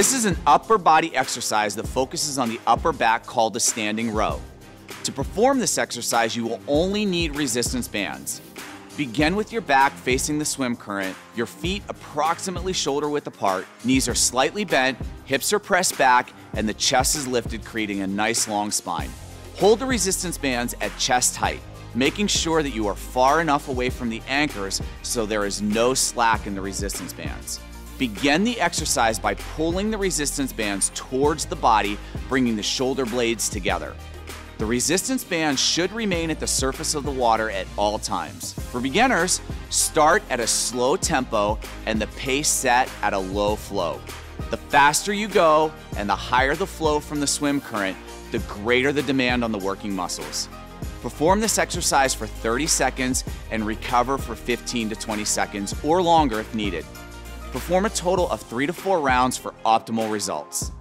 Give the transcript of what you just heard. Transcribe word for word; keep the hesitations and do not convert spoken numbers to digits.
This is an upper body exercise that focuses on the upper back called a standing row. To perform this exercise, you will only need resistance bands. Begin with your back facing the swim current, your feet approximately shoulder width apart, knees are slightly bent, hips are pressed back, and the chest is lifted, creating a nice long spine. Hold the resistance bands at chest height, making sure that you are far enough away from the anchors so there is no slack in the resistance bands. Begin the exercise by pulling the resistance bands towards the body, bringing the shoulder blades together. The resistance band should remain at the surface of the water at all times. For beginners, start at a slow tempo and the pace set at a low flow. The faster you go and the higher the flow from the swim current, the greater the demand on the working muscles. Perform this exercise for thirty seconds and recover for fifteen to twenty seconds or longer if needed. Perform a total of three to four rounds for optimal results.